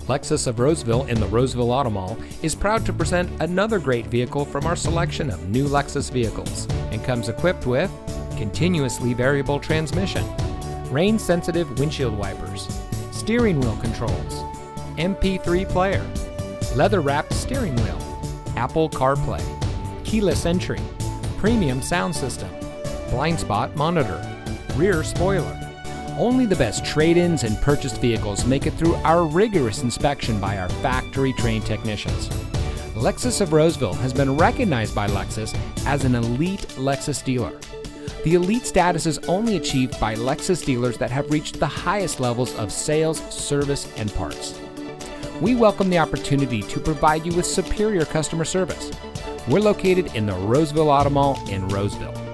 Lexus of Roseville in the Roseville Auto Mall is proud to present another great vehicle from our selection of new Lexus vehicles and comes equipped with continuously variable transmission, rain-sensitive windshield wipers, steering wheel controls, MP3 player, leather-wrapped steering wheel, Apple CarPlay, keyless entry, premium sound system, blind spot monitor, rear spoiler. Only the best trade-ins and purchased vehicles make it through our rigorous inspection by our factory-trained technicians. Lexus of Roseville has been recognized by Lexus as an elite Lexus dealer. The elite status is only achieved by Lexus dealers that have reached the highest levels of sales, service, and parts. We welcome the opportunity to provide you with superior customer service. We're located in the Roseville Auto Mall in Roseville.